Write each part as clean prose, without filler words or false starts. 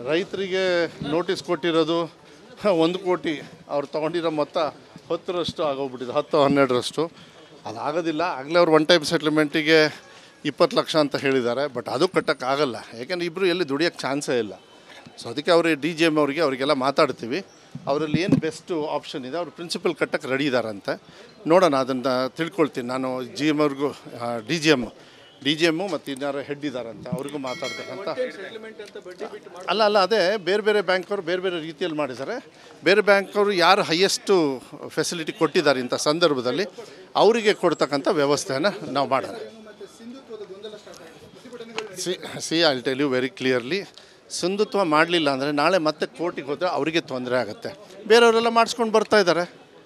ರೈತರಿಗೆ ನೋಟಿಸ್ ಕೊಟ್ಟಿರೋದು 1 ಕೋಟಿ, ಅವ್ರು ತೊಗೊಂಡಿರೋ ಮೊತ್ತ 10ರಷ್ಟು ಆಗೋಗ್ಬಿಟ್ಟಿದೆ, 10-12ರಷ್ಟು. ಅದಾಗೋದಿಲ್ಲ. ಆಗಲೇ ಅವ್ರು ಒನ್ ಟೈಮ್ ಸೆಟ್ಲ್ಮೆಂಟಿಗೆ 20 ಲಕ್ಷ ಅಂತ ಹೇಳಿದ್ದಾರೆ. ಬಟ್ ಅದು ಕಟ್ಟೋಕ್ಕಾಗಲ್ಲ, ಯಾಕೆಂದರೆ ಇಬ್ಬರು ಎಲ್ಲಿ ದುಡಿಯೋಕ್ಕೆ ಚಾನ್ಸೇ ಇಲ್ಲ. ಸೊ ಅದಕ್ಕೆ ಅವರು DGM ಅವರಿಗೆಲ್ಲ ಮಾತಾಡ್ತೀವಿ. ಅವರಲ್ಲಿ ಏನು ಬೆಸ್ಟು ಆಪ್ಷನ್ ಇದೆ, ಅವ್ರು ಪ್ರಿನ್ಸಿಪಲ್ ಕಟ್ಟಕ್ಕೆ ರೆಡಿ ಇದ್ದಾರಂತೆ. ನೋಡೋಣ, ಅದನ್ನು ತಿಳ್ಕೊಳ್ತೀನಿ ನಾನು. GM ಅವ್ರಿಗೂ DGM ಮತ್ತು ಇನ್ನಾರು ಹೆಡ್ ಇದ್ದಾರಂತೆ, ಅವ್ರಿಗೂ ಮಾತಾಡ್ಬೇಕಂತ. ಅಲ್ಲ ಅದೇ ಬೇರೆ ಬ್ಯಾಂಕವರು ಬೇರೆ ರೀತಿಯಲ್ಲಿ ಮಾಡಿದ್ದಾರೆ. ಬೇರೆ ಬ್ಯಾಂಕವರು ಯಾರು ಹೈಯೆಸ್ಟು ಫೆಸಿಲಿಟಿ ಕೊಟ್ಟಿದ್ದಾರೆ ಇಂಥ ಸಂದರ್ಭದಲ್ಲಿ ಅವರಿಗೆ ಕೊಡ್ತಕ್ಕಂಥ ವ್ಯವಸ್ಥೆಯನ್ನು ನಾವು ಮಾಡೋಣ. I tell you very clearly, ಸಿಂಧುತ್ವ ಮಾಡಲಿಲ್ಲ ಅಂದರೆ ನಾಳೆ ಮತ್ತೆ ಕೋರ್ಟಿಗೆ ಹೋದರೆ ಅವರಿಗೆ ತೊಂದರೆ ಆಗುತ್ತೆ. ಬೇರೆಯವರೆಲ್ಲ ಮಾಡಿಸ್ಕೊಂಡು ಬರ್ತಾ ಇದ್ದಾರೆ.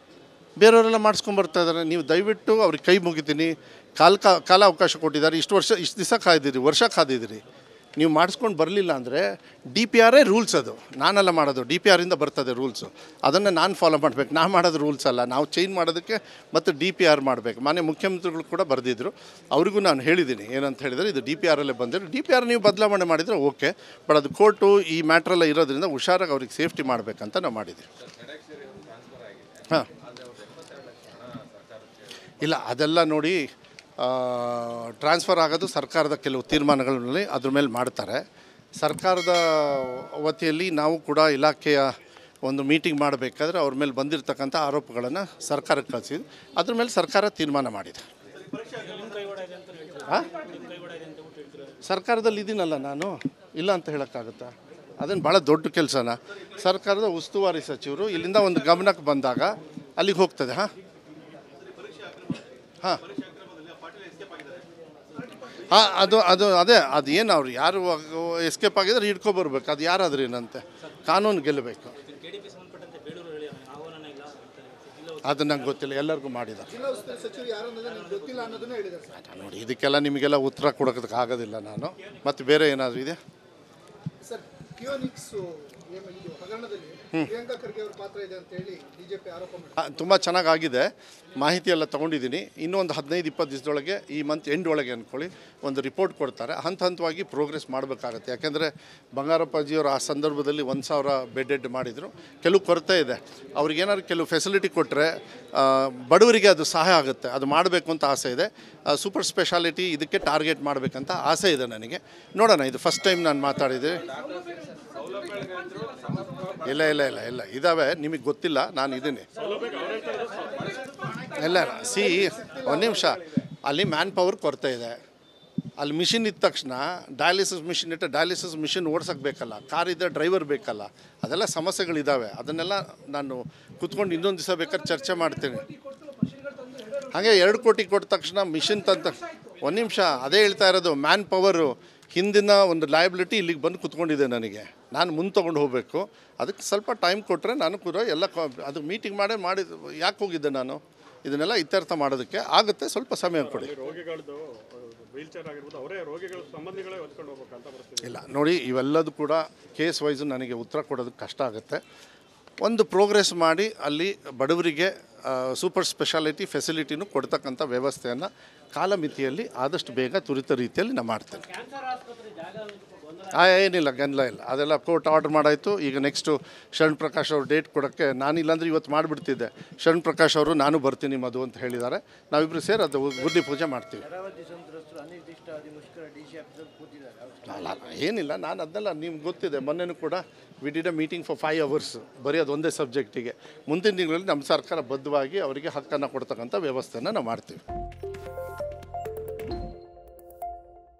ನೀವು ದಯವಿಟ್ಟು ಅವ್ರಿಗೆ ಕೈ ಮುಗಿತೀನಿ. ಕಾಲಾವಕಾಶ ಕೊಟ್ಟಿದ್ದಾರೆ. ಇಷ್ಟು ದಿವಸ ಕಾಯ್ದಿರಿ, ವರ್ಷ ಕಾದಿದ್ದೀರಿ. ನೀವು ಮಾಡಿಸ್ಕೊಂಡು ಬರಲಿಲ್ಲ ಅಂದರೆ DPR ರೂಲ್ಸ್, ಅದು ನಾನೆಲ್ಲ ಮಾಡೋದು. DPRಯಿಂದ ಬರ್ತದೆ ರೂಲ್ಸು, ಅದನ್ನು ನಾನು ಫಾಲೋ ಮಾಡಬೇಕು. ನಾನು ಮಾಡೋದು ರೂಲ್ಸ್ ಅಲ್ಲ, ನಾವು ಚೇಂಜ್ ಮಾಡೋದಕ್ಕೆ ಮತ್ತು DPR ಮಾಡಬೇಕು. ಮಾನ್ಯ ಮುಖ್ಯಮಂತ್ರಿಗಳು ಕೂಡ ಬರೆದಿದ್ದರು, ಅವರಿಗೂ ನಾನು ಹೇಳಿದ್ದೀನಿ. ಏನಂತ ಹೇಳಿದರೆ, ಇದು DPRಲ್ಲೇ ಬಂದಿರೋ DPR ನೀವು ಬದಲಾವಣೆ ಮಾಡಿದರೆ ಓಕೆ, ಬಟ್ ಅದು ಕೋರ್ಟು ಈ ಮ್ಯಾಟ್ರೆಲ್ಲ ಇರೋದ್ರಿಂದ ಹುಷಾರಾಗಿ ಅವ್ರಿಗೆ ಸೇಫ್ಟಿ ಮಾಡಬೇಕಂತ ನಾವು ಮಾಡಿದ್ದೀವಿ. ಹಾಂ, ಇಲ್ಲ ಅದೆಲ್ಲ ನೋಡಿ, ಟ್ರಾನ್ಸ್ಫರ್ ಆಗೋದು ಸರ್ಕಾರದ ಕೆಲವು ತೀರ್ಮಾನಗಳಲ್ಲಿ ಅದ್ರ ಮೇಲೆ ಮಾಡ್ತಾರೆ. ಸರ್ಕಾರದ ವತಿಯಲ್ಲಿ ನಾವು ಕೂಡ ಇಲಾಖೆಯ ಒಂದು ಮೀಟಿಂಗ್ ಮಾಡಬೇಕಾದ್ರೆ ಅವ್ರ ಮೇಲೆ ಬಂದಿರತಕ್ಕಂಥ ಆರೋಪಗಳನ್ನು ಸರ್ಕಾರಕ್ಕೆ ಕಳಿಸಿದ್ವಿ. ಅದ್ರ ಮೇಲೆ ಸರ್ಕಾರ ತೀರ್ಮಾನ ಮಾಡಿದೆ. ಹಾಂ, ಸರ್ಕಾರದಲ್ಲಿ ಇದ್ದೀನಲ್ಲ ನಾನು, ಇಲ್ಲ ಅಂತ ಹೇಳೋಕ್ಕಾಗುತ್ತಾ? ಅದನ್ನು ಭಾಳ ದೊಡ್ಡ ಕೆಲಸನ. ಸರ್ಕಾರದ ಉಸ್ತುವಾರಿ ಸಚಿವರು ಇಲ್ಲಿಂದ ಒಂದು ಗಮನಕ್ಕೆ ಬಂದಾಗ ಅಲ್ಲಿಗೆ ಹೋಗ್ತದೆ. ಹಾಂ ಹಾಂ ಹಾಂ ಅದು ಏನು ಅವ್ರು ಯಾರು ಎಸ್ಕೇಪ್ ಆಗಿದ್ರೆ ಹಿಡ್ಕೊಬರ್ಬೇಕು. ಅದು ಯಾರಾದ್ರೂ ಏನಂತೆ, ಕಾನೂನು ಗೆಲ್ಲಬೇಕು. ಅದು ನಂಗೆ ಗೊತ್ತಿಲ್ಲ, ಎಲ್ಲರಿಗೂ ಮಾಡಿದ್ದಾರೆ ನೋಡಿ. ಇದಕ್ಕೆಲ್ಲ ನಿಮಗೆಲ್ಲ ಉತ್ತರ ಕೊಡೋದಕ್ಕೆ ಆಗೋದಿಲ್ಲ ನಾನು. ಮತ್ತು ಬೇರೆ ಏನಾದರೂ ಇದೆ? ತುಂಬ ಚೆನ್ನಾಗಾಗಿದೆ, ಮಾಹಿತಿ ಎಲ್ಲ ತೊಗೊಂಡಿದ್ದೀನಿ. ಇನ್ನೊಂದು 15-20 ದಿವಸದೊಳಗೆ, ಈ ಮಂತ್ ಎಂಡ್ ಒಳಗೆ ಅಂದ್ಕೊಳ್ಳಿ, ಒಂದು ರಿಪೋರ್ಟ್ ಕೊಡ್ತಾರೆ. ಹಂತವಾಗಿ ಪ್ರೋಗ್ರೆಸ್ ಮಾಡಬೇಕಾಗತ್ತೆ. ಯಾಕೆಂದರೆ ಬಂಗಾರಪ್ಪಾಜಿಯವರು ಆ ಸಂದರ್ಭದಲ್ಲಿ 1000 ಬೆಡ್ ಮಾಡಿದರು. ಕೆಲವು ಕೊರತೆ ಇದೆ. ಅವ್ರಿಗೇನಾದ್ರು ಕೆಲವು ಫೆಸಿಲಿಟಿ ಕೊಟ್ಟರೆ ಬಡವರಿಗೆ ಅದು ಸಹಾಯ ಆಗುತ್ತೆ. ಅದು ಮಾಡಬೇಕು ಅಂತ ಆಸೆ ಇದೆ. ಸೂಪರ್ ಸ್ಪೆಷಾಲಿಟಿ ಇದಕ್ಕೆ ಟಾರ್ಗೆಟ್ ಮಾಡಬೇಕಂತ ಆಸೆ ಇದೆ ನನಗೆ. ನೋಡೋಣ, ಇದು ಫಸ್ಟ್ ಟೈಮ್ ನಾನು ಮಾತಾಡಿದೆ. ಇಲ್ಲ ಇದ್ದಾವೆ, ನಿಮಗೆ ಗೊತ್ತಿಲ್ಲ, ನಾನು ಇದ್ದೀನಿ. ಇಲ್ಲ ಒಂದು ನಿಮಿಷ, ಅಲ್ಲಿ ಮ್ಯಾನ್ ಪವರ್ ಕೊರತೆ ಇದೆ. ಅಲ್ಲಿ ಮಿಷಿನ್ ಇದ್ದ ತಕ್ಷಣ ಡಯಾಲಿಸಿಸ್ ಮಿಷಿನ್ ಇಟ್ಟು ಡಯಾಲಿಸಿಸ್ ಮಿಷಿನ್ ಓಡ್ಸೋಕ್ಕೆ ಬೇಕಲ್ಲ, ಕಾರ್ ಇದ್ದರೆ ಡ್ರೈವರ್ ಬೇಕಲ್ಲ, ಅದೆಲ್ಲ ಸಮಸ್ಯೆಗಳಿದ್ದಾವೆ. ಅದನ್ನೆಲ್ಲ ನಾನು ಕೂತ್ಕೊಂಡು ಇನ್ನೊಂದು ದಿವಸ ಬೇಕಾದ್ರೆ ಚರ್ಚೆ ಮಾಡ್ತೀನಿ. ಹಾಗೆ 2 ಕೋಟಿ ಕೊಟ್ಟ ತಕ್ಷಣ ಮಿಷಿನ್ ತಂತ, ಒಂದು ನಿಮಿಷ, ಅದೇ ಹೇಳ್ತಾ ಇರೋದು. ಮ್ಯಾನ್ ಪವರು ಹಿಂದಿನ ಒಂದು ಲಯಬಿಲಿಟಿ ಇಲ್ಲಿಗೆ ಬಂದು ಕೂತ್ಕೊಂಡಿದೆ. ನನಗೆ ನಾನು ಮುಂದೆ ತೊಗೊಂಡು ಹೋಗಬೇಕು. ಅದಕ್ಕೆ ಸ್ವಲ್ಪ ಟೈಮ್ ಕೊಟ್ಟರೆ ನಾನು ಕೂಡ ಎಲ್ಲ ಅದು ಮೀಟಿಂಗ್ ಮಾಡಿ ಯಾಕೆ ಹೋಗಿದ್ದೆ ನಾನು, ಇದನ್ನೆಲ್ಲ ಇತ್ಯರ್ಥ ಮಾಡೋದಕ್ಕೆ ಆಗುತ್ತೆ. ಸ್ವಲ್ಪ ಸಮಯ ಕೊಡಿ. ಇಲ್ಲ ನೋಡಿ, ಇವೆಲ್ಲದೂ ಕೂಡ ಕೇಸ್ ವೈಸು ನನಗೆ ಉತ್ತರ ಕೊಡೋದಕ್ಕೆ ಕಷ್ಟ ಆಗುತ್ತೆ. ಒಂದು ಪ್ರೋಗ್ರೆಸ್ ಮಾಡಿ ಅಲ್ಲಿ ಬಡವರಿಗೆ ಸೂಪರ್ ಸ್ಪೆಷಾಲಿಟಿ ಫೆಸಿಲಿಟಿನೂ ಕೊಡ್ತಕ್ಕಂಥ ವ್ಯವಸ್ಥೆಯನ್ನು ಕಾಲಮಿತಿಯಲ್ಲಿ ಆದಷ್ಟು ಬೇಗ ತ್ವರಿತ ರೀತಿಯಲ್ಲಿ ನಾನು ಮಾಡ್ತೇನೆ. ಏನಿಲ್ಲ, ಗೊಂದಲ ಇಲ್ಲ. ಅದೆಲ್ಲ ಕೋರ್ಟ್ ಆರ್ಡರ್ ಮಾಡಾಯಿತು. ಈಗ ನೆಕ್ಸ್ಟು ಶರಣ್ ಪ್ರಕಾಶ್ ಅವರು ಡೇಟ್ ಕೊಡೋಕ್ಕೆ, ನಾನಿಲ್ಲಾಂದರೆ ಇವತ್ತು ಮಾಡಿಬಿಡ್ತಿದ್ದೆ. ಶರಣ್ ಪ್ರಕಾಶ್ ಅವರು ನಾನು ಬರ್ತೀನಿ ಮಧು ಅಂತ ಹೇಳಿದ್ದಾರೆ. ನಾವಿಬ್ಬರು ಸೇರಿ ಅದು ಗುದ್ದಿ ಪೂಜೆ ಮಾಡ್ತೀವಿ. ಅಲ್ಲ ಏನಿಲ್ಲ, ನಾನು ಅದನ್ನೆಲ್ಲ ನಿಮ್ಗೆ ಗೊತ್ತಿದೆ. ಮೊನ್ನೆನೂ ಕೂಡ we did a meeting for 5 hours, ಬರೀ ಅದು ಒಂದೇ ಸಬ್ಜೆಕ್ಟಿಗೆ. ಮುಂದಿನ ದಿನಗಳಲ್ಲಿ ನಮ್ಮ ಸರ್ಕಾರ ಬದ್ಧವಾಗಿ ಅವರಿಗೆ ಹಕ್ಕನ್ನು ಕೊಡ್ತಕ್ಕಂಥ ವ್ಯವಸ್ಥೆಯನ್ನು ನಾವು ಮಾಡ್ತೀವಿ.